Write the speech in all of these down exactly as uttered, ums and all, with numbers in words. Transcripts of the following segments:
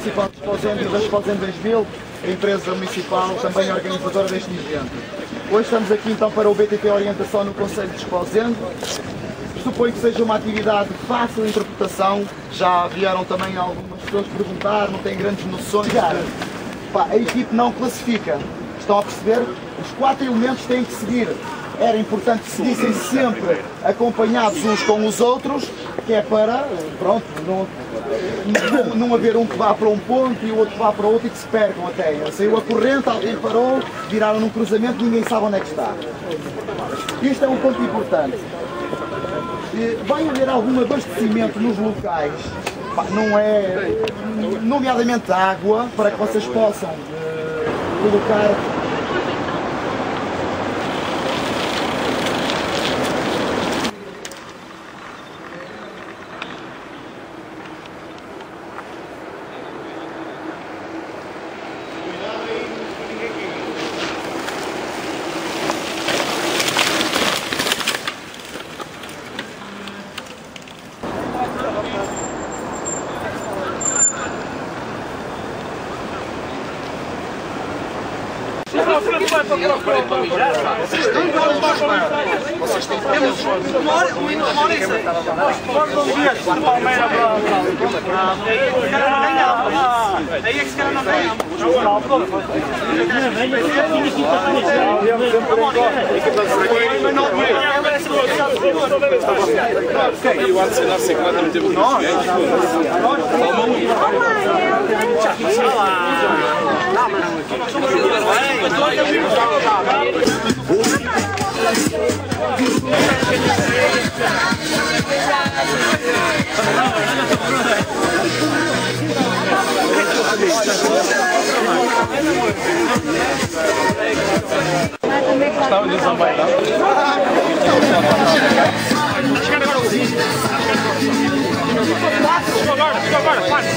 Municipal de Esposende e das Esposende dois mil, a empresa municipal também organizadora deste evento. Hoje estamos aqui então para o B T T Orientação no Concelho de Esposende. Suponho que seja uma atividade de fácil interpretação, já vieram também algumas pessoas perguntar, não têm grandes noções. Pá, a equipe não classifica, estão a perceber? Os quatro elementos têm que seguir. Era importante que seguissem sempre acompanhados uns com os outros, que é para, pronto, não, não, não haver um que vá para um ponto e o outro que vá para outro e que se percam até. Saiu a corrente, alguém parou, viraram num cruzamento, ninguém sabe onde é que está. Isto é um ponto importante. Vai haver algum abastecimento nos locais, não é, nomeadamente água, para que vocês possam uh, colocar. Vocês têm temos uma hora e seis. Palmeira para aí é que se calhar não ganhamos. You want to see what I'm doing? Estava nisso vai dar. Agora, agora, faz.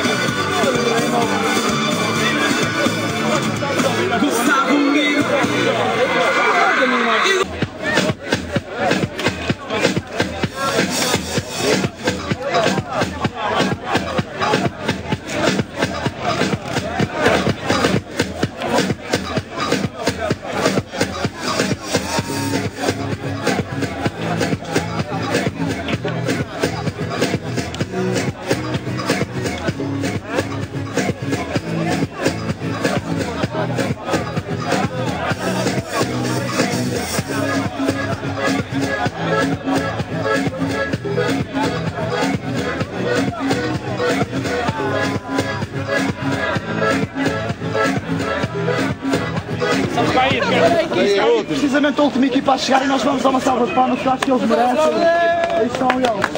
Gustavo Miro. Precisamente a última equipa a chegar e nós vamos dar uma salva de palmas, que acho que eles merecem. Aí estão eles.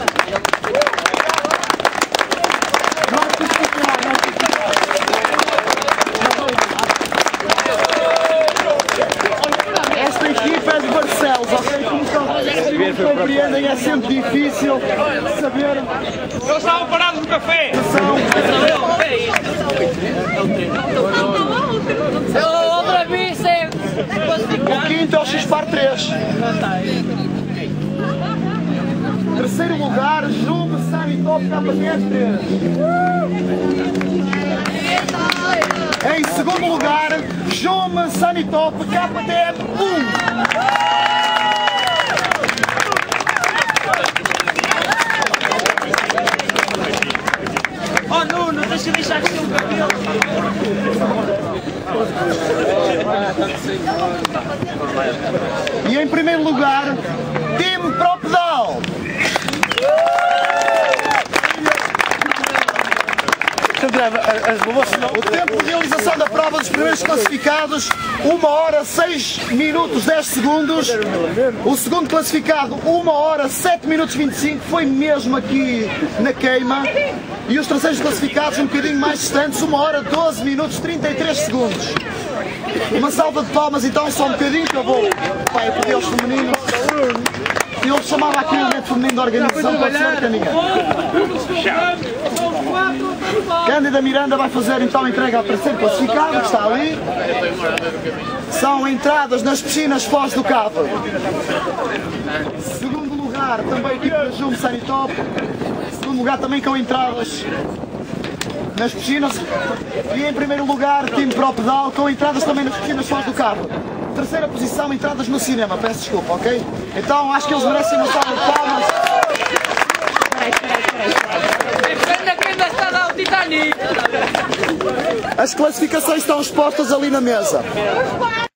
Esta equipa é de Barcelos, ok? Como estão, compreendem, é sempre difícil saber. Eles estavam parados no café. Outra vez é O quinto é o X-Par três. Terceiro lugar, Jume Sanitop K P D três. Em segundo lugar, Jume Sanitop K D um. Oh Nuno, deixa eu deixar aqui um cabelo. E em primeiro lugar, Team Pro Pedal. O tempo de realização da prova dos primeiros classificados, uma hora seis minutos dez segundos. O segundo classificado, uma hora sete minutos vinte e cinco, foi mesmo aqui na queima. E os terceiros classificados, um bocadinho mais distantes, uma hora doze minutos trinta e três segundos. Uma salva de palmas então, só um bocadinho que eu vou. Pai, eu pedi aos femininos. Eu chamava aqui o evento feminino da organização, pode ser que é ninguém. Cândida Miranda vai fazer então a entrega ao terceiro classificado, que está ali. São entradas nas piscinas Foz do Cabo. Segundo lugar, também a equipe da Jume Sanitop. Segundo lugar também com entradas nas piscinas. E em primeiro lugar, Team Pro Pedal, com entradas também nas piscinas Foz do Cabo. Terceira posição, entradas no cinema, peço desculpa, ok? Então acho que eles merecem uma salva de palmas. As classificações estão expostas ali na mesa.